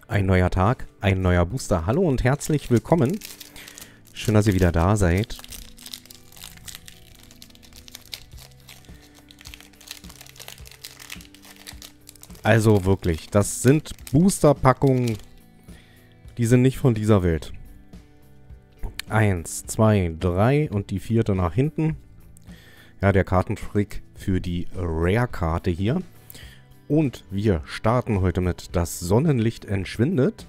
Ein neuer Tag, ein neuer Booster. Hallo und herzlich willkommen. Schön, dass ihr wieder da seid. Also wirklich, das sind Booster-Packungen, die sind nicht von dieser Welt. 1, 2, 3 und die vierte nach hinten. Ja, der Kartentrick für die Rare-Karte hier. Und wir starten heute mit Das Sonnenlicht entschwindet.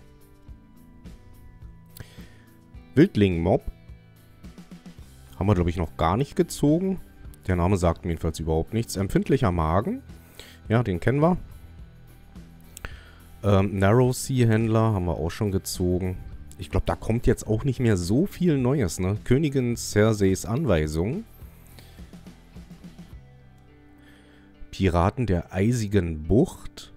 Wildling-Mob. Haben wir, glaube ich, noch gar nicht gezogen. Der Name sagt mir jedenfalls überhaupt nichts. Empfindlicher Magen. Ja, den kennen wir. Narrow Sea Händler haben wir auch schon gezogen. Ich glaube, da kommt jetzt auch nicht mehr so viel Neues, ne? Königin Cerseis Anweisung. Piraten der eisigen Bucht.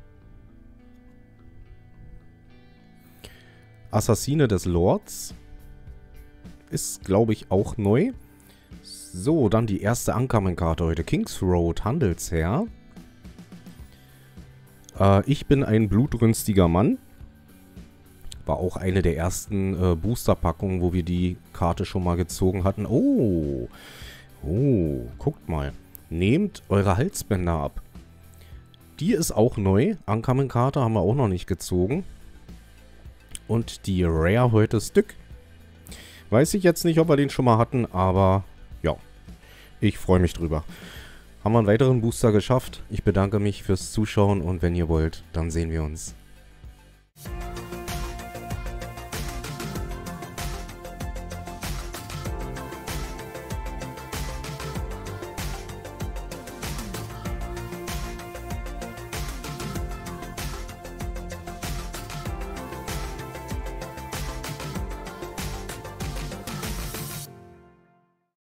Assassine des Lords. Ist, glaube ich, auch neu. So, dann die erste Uncommon-Karte heute. King's Road, Handelsherr. Ich bin ein blutrünstiger Mann. War auch eine der ersten Booster-Packungen, wo wir die Karte schon mal gezogen hatten. Oh, guckt mal. Nehmt eure Halsbänder ab. Die ist auch neu. Uncommon-Karte haben wir auch noch nicht gezogen. Und die Rare heute Stück. Weiß ich jetzt nicht, ob wir den schon mal hatten, aber ja, ich freue mich drüber. Haben wir einen weiteren Booster geschafft. Ich bedanke mich fürs Zuschauen und wenn ihr wollt, dann sehen wir uns.